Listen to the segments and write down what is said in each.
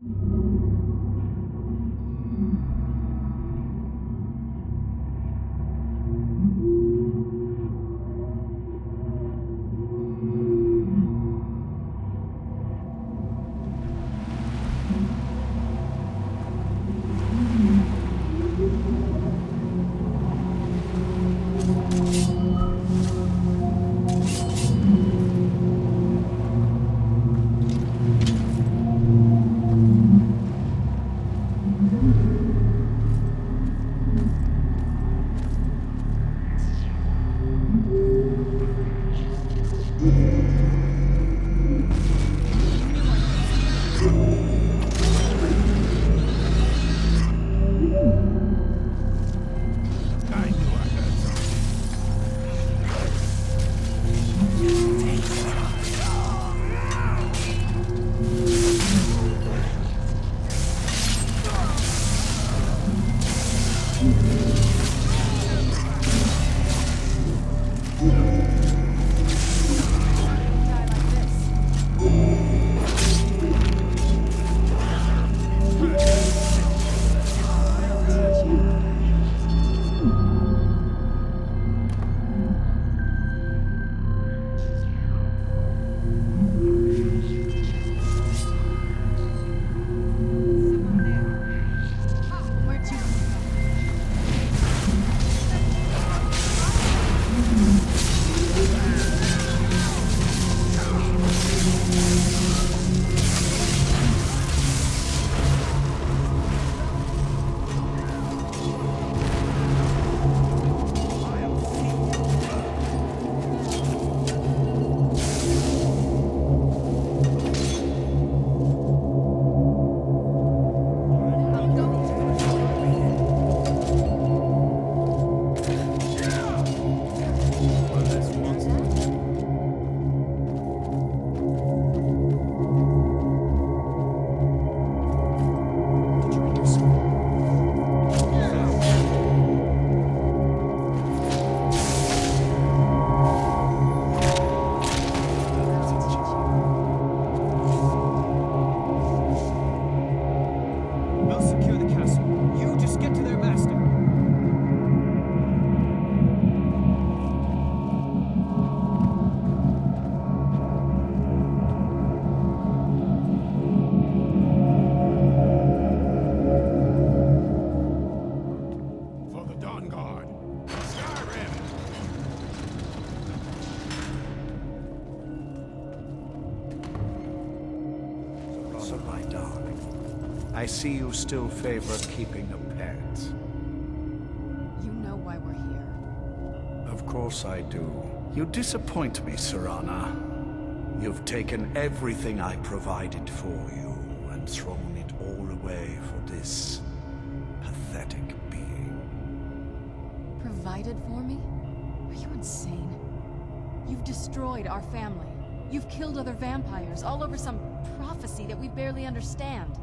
I see you still favor keeping a pet. You know why we're here. Of course I do. You disappoint me, Serana. You've taken everything I provided for you and thrown it all away for this pathetic being. Provided for me? Are you insane? You've destroyed our family. You've killed other vampires, all over some prophecy that we barely understand.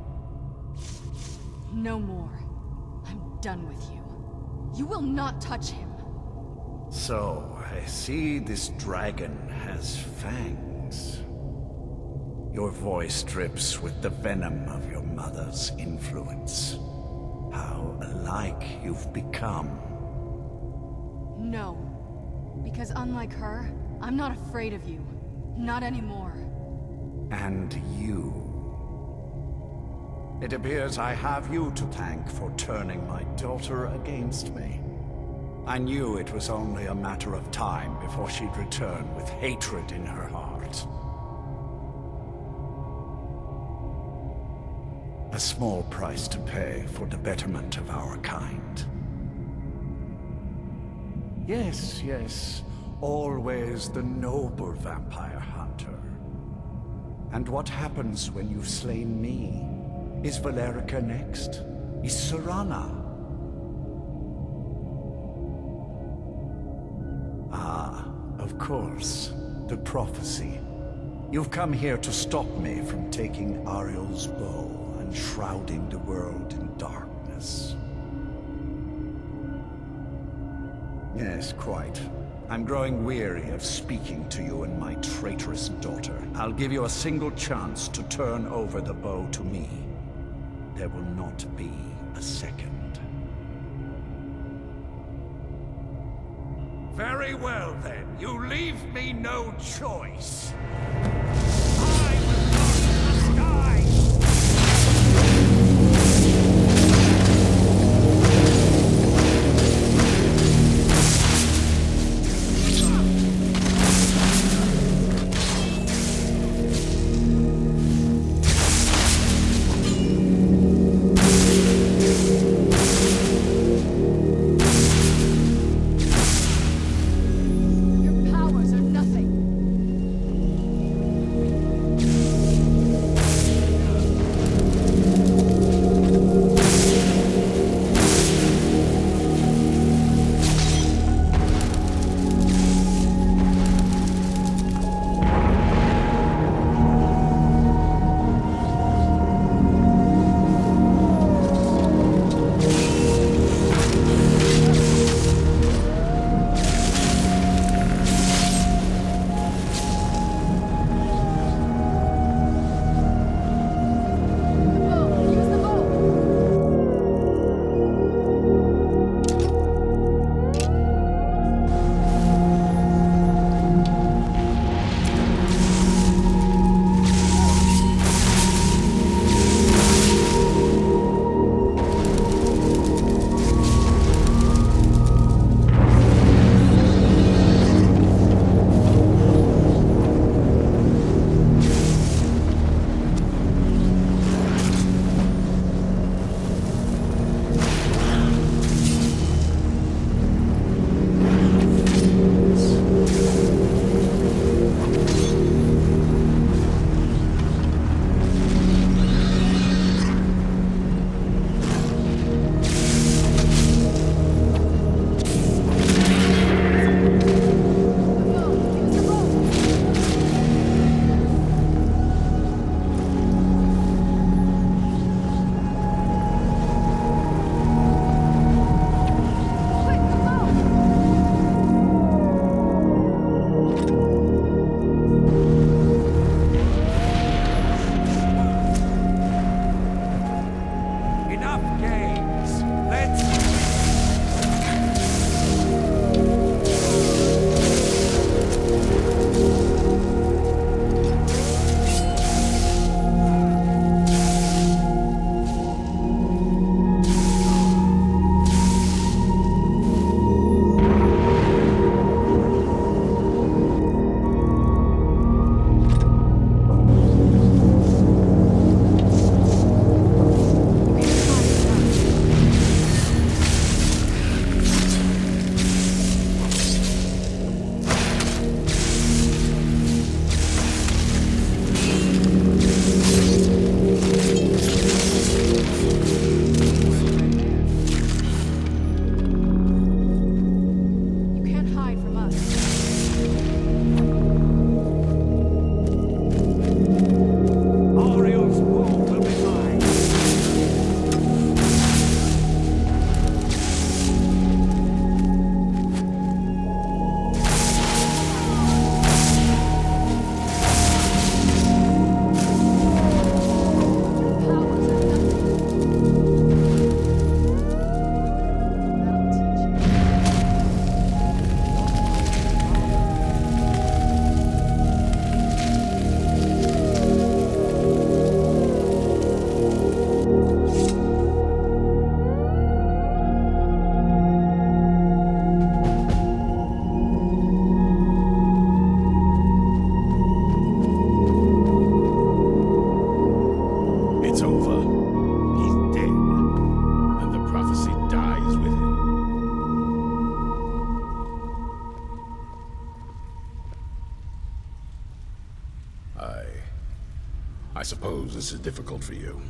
No more. I'm done with you. You will not touch him. So, I see this dragon has fangs. Your voice drips with the venom of your mother's influence. How alike you've become. No. Because unlike her, I'm not afraid of you. Not anymore. And you. It appears I have you to thank for turning my daughter against me. I knew it was only a matter of time before she'd return with hatred in her heart. A small price to pay for the betterment of our kind. Yes, yes, always the noble vampire hunter. And what happens when you've slain me? Is Valerica next? Is Serana? Ah, of course. The prophecy. You've come here to stop me from taking Ariel's bow and shrouding the world in darkness. Yes, quite. I'm growing weary of speaking to you and my traitorous daughter. I'll give you a single chance to turn over the bow to me. there will not be a second. Very well, then. You leave me no choice. I will go to the sky! I suppose this is difficult for you.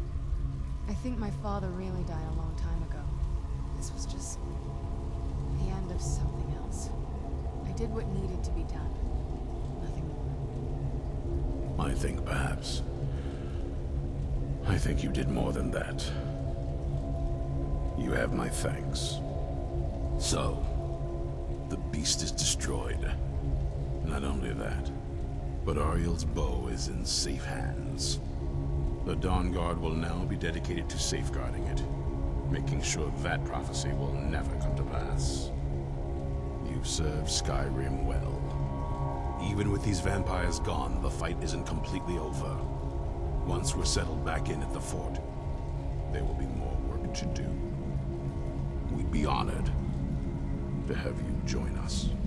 I think my father really died a long time ago. This was just the end of something else. I did what needed to be done. Nothing more. I think perhaps. I think you did more than that. You have my thanks. So, the beast is destroyed. Not only that, but Ariel's bow is in safe hands. The Dawn Guard will now be dedicated to safeguarding it, making sure that prophecy will never come to pass. You've served Skyrim well. Even with these vampires gone, the fight isn't completely over. Once we're settled back in at the fort, there will be more work to do. We'd be honored to have you join us.